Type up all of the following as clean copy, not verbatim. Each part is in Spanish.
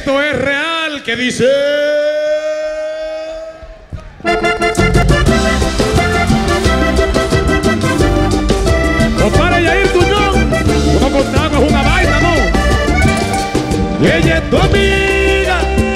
Esto es real, que dice... Compadre Yair Tuñón, uno contado es una vaina, ¿no? Ella es tu amiga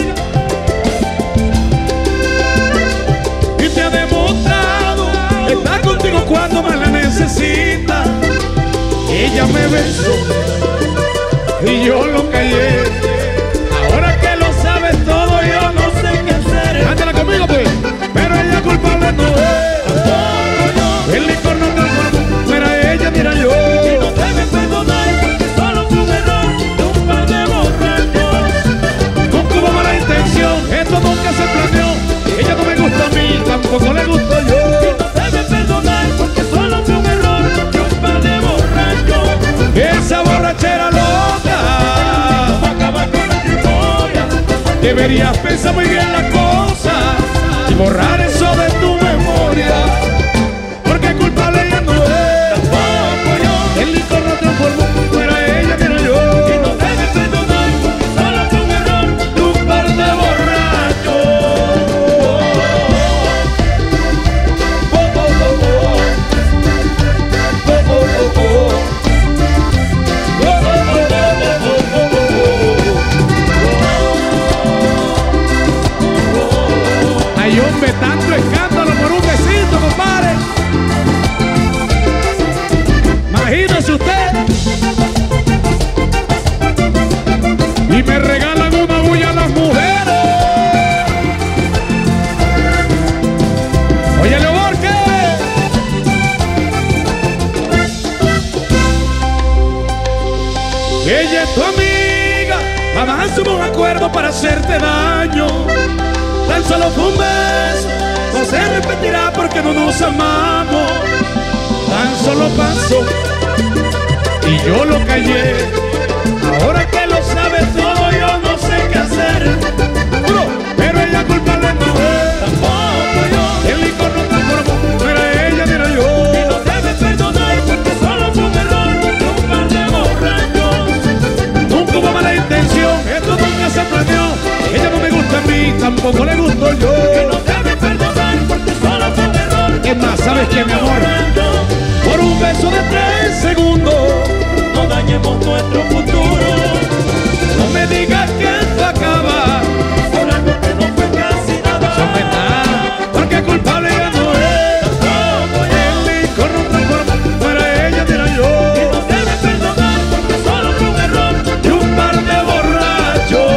y te ha demostrado estar contigo cuando más la necesitas. Ella me besó y yo lo callé. Ahora que lo sabes todo, yo no sé qué hacer. Ándala conmigo, pues. Pero ella culpable no es. El licor no transformó, no era ella ni era yo. Y no debes perdonar porque solo fue un error de un par de borrachos. Nunca hubo mala intención, esto nunca se planeó. Ella no me gusta a mí, tampoco le gusto yo. Y no debes perdonar porque solo fue un error de un par de borrachos. Esa borrachera loca Vamos a acabar con nuestra historia. deberías pensar muy bien la cosa y borrar eso de tu memoria. Porque culpable ella no es. Tampoco yo. El licor no transformó, no era ella ni era yo. Y no debes perdonar porque solo fue un error de un par de borrachos. Ay, hombre, tanto escándalo por un besito, compadre. Imagínese usted. Y me regalan una bulla a las mujeres. Oye, Leoborque. Ella es tu amiga. Jamás hubo un acuerdo para hacerte daño. Tan solo fue un beso, no se repetirá porque no nos amamos. Tan solo pasó y yo lo callé. Ahora que lo sabes todo, yo no sé qué hacer. Pero ella culpable no es. Tampoco yo. El licor no transformó, no era ella ni era yo. Y no debes perdonar porque solo fue un error de un par de borrachos. Nunca hubo mala intención, esto nunca se planeó. Ella no me gusta a mí, tampoco le gusto yo. Y no debes perdonar porque solo fue un error. Es más, ¿sabes qué, mi amor? Por un beso de 3 segundos No dañemos nuestro futuro. no me digas que esto acaba. Por algo que no fue casi nada. Eso no es nada, porque culpable ella no es. Tampoco yo. El licor no transformó, no era ella ni era yo. Y no debes perdonar porque solo fue un error Y un par de borrachos.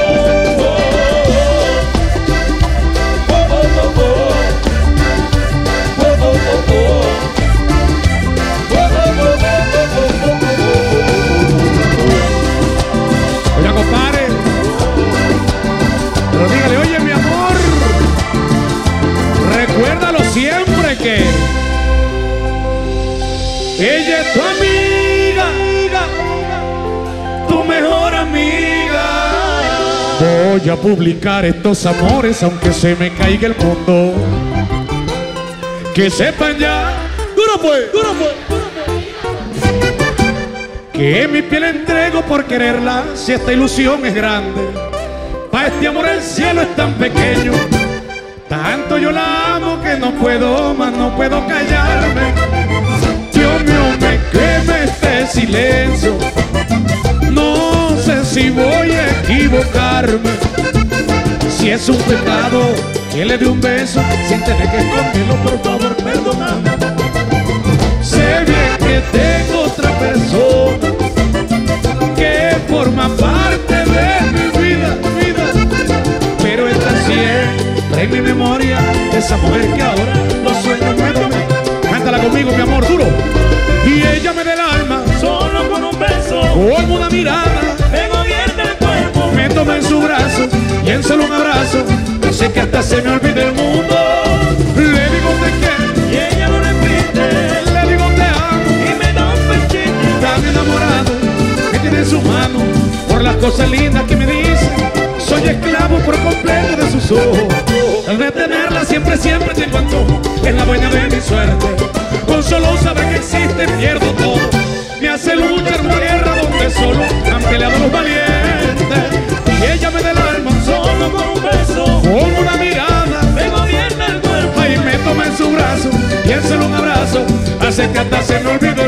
Oiga, compadre, pero dígale, oye, mi amor, recuérdalo siempre que ella es tu amiga, tu mejor amiga. Voy a publicar estos amores aunque se me caiga el mundo. Que sepan ya, duro pues, que mi piel entrego por quererla, si esta ilusión es grande. Pa' este amor el cielo es tan pequeño, tanto yo la amo que no puedo más, no puedo callarme. Dios mío, me quema este silencio, no sé si voy a equivocarme. Si es un pecado que le dé un beso sin tener que esconderlo, por favor, perdóname. Sé bien que tengo otra persona que forma parte de mi vida, pero está siempre en mi memoria esa mujer que ahora no sueño nuevamente. Cántala conmigo, mi amor, duro. Y ella me da el alma, Solo con un beso como una mirada, me gobierna el cuerpo. me toma en su brazo y en solo un abrazo sé que hasta se me olvida el mundo. Le digo te quiero Y ella lo repite le digo te amo, y me da un pechito. tan enamorado que tiene en su mano por las cosas lindas que me dice. Soy esclavo por completo de sus ojos. Al retenerla siempre tengo antojo, es la dueña de mi suerte. Con solo saber que existe pierdo todo. Me hace luchar una guerra donde solo han peleado los valientes. Y ella me da que hasta se me olvide